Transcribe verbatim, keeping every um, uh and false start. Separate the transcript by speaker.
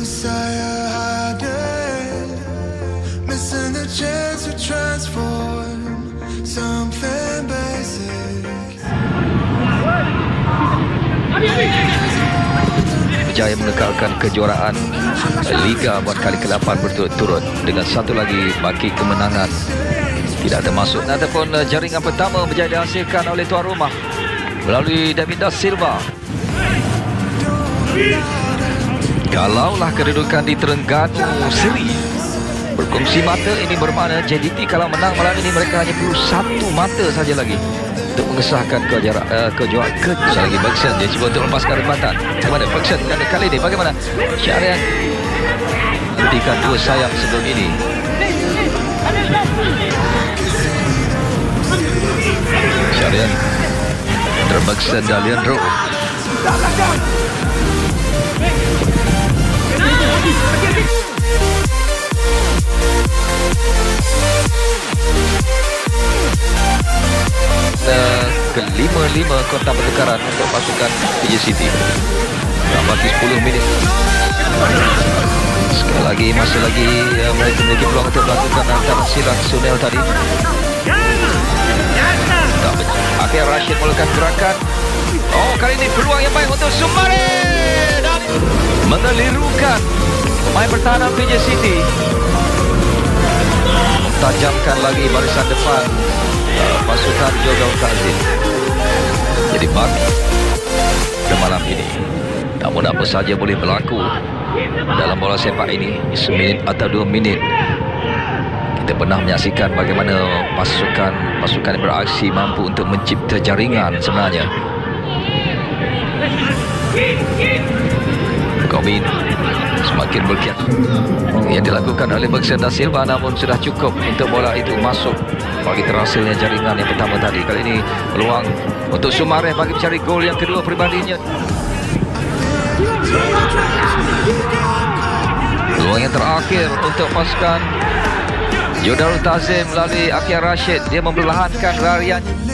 Speaker 1: Saya hiding, missing the chance to transform something basic.
Speaker 2: Berjaya mengekalkan kejuaraan Liga buat kali ke lapan berturut-turut dengan satu lagi baki kemenangan tidak termasuk. Ataupun jaringan pertama berjaya dihasilkan oleh tuan rumah melalui David Da Silva. Kalaulah kedudukan di Terengganu seri berkongsi mata, ini bermakna J D T kalau menang malam ini mereka hanya perlu satu mata saja lagi untuk mengesahkan kejuaraan uh, kejuaraan ke lagi. Bergson dia cuba untuk melepaskan rembatan. Bagaimana Bergson kali ini, bagaimana Syarian hentikan dua sayap sebelum ini. Syarian Bergson dan Leandro. Kelima-lima kontak pertukaran untuk pasukan P J City. Bagi sepuluh minit. Sekali lagi, masih lagi uh, mereka memiliki peluang untuk melakukan hantaran silang Sunel tadi. Akhir Rashid melakukan gerakan. Oh, kali ini peluang yang baik untuk Sumare dan mengelirukan pemain pertahanan P J City. Tajamkan lagi barisan depan uh, pasukan Jogja Kazim. Jadi bagi pada malam ini. Namun apa saja boleh berlaku dalam bola sepak ini. Seminit atau dua minit kita pernah menyaksikan bagaimana pasukan-pasukan yang beraksi mampu untuk mencipta jaringan sebenarnya. Komin semakin berkiat yang dilakukan oleh Bergson Da Silva, namun sudah cukup untuk bola itu masuk bagi terhasilnya jaringan yang pertama tadi. Kali ini peluang untuk Sumare bagi mencari gol yang kedua pribadinya. Peluang yang terakhir untuk pasukan Jodarul Tazim melalui Akhir Rashid. Dia memperlahankan larian